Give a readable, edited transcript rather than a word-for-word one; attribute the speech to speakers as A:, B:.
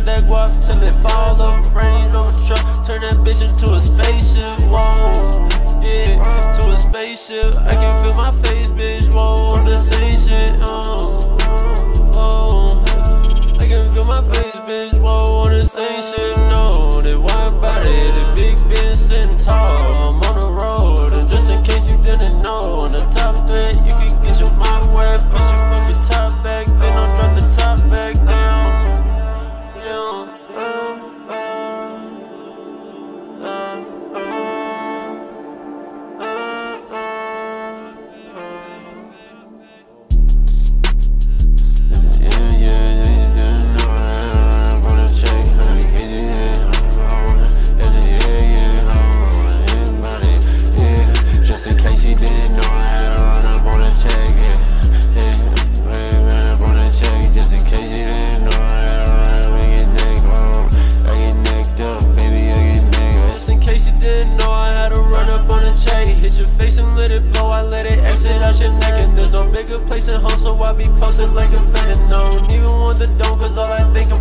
A: that guap till it fall off. Range Rover truck, turn that bitch into a spaceship. Whoa, yeah, to a spaceship. I can feel my face, bitch. Whoa, on the same shit. I can feel my face, bitch. Whoa, on the same shit. No, they wide body, the big bitch sitting tall. I'm on the road, and just in case you didn't know, on the top thread, you can get your mind wet. Push your fucking top back, then I'll drop the top back down. Place at home, so I be posted like a fan. No, don't even want the dome, cause all I think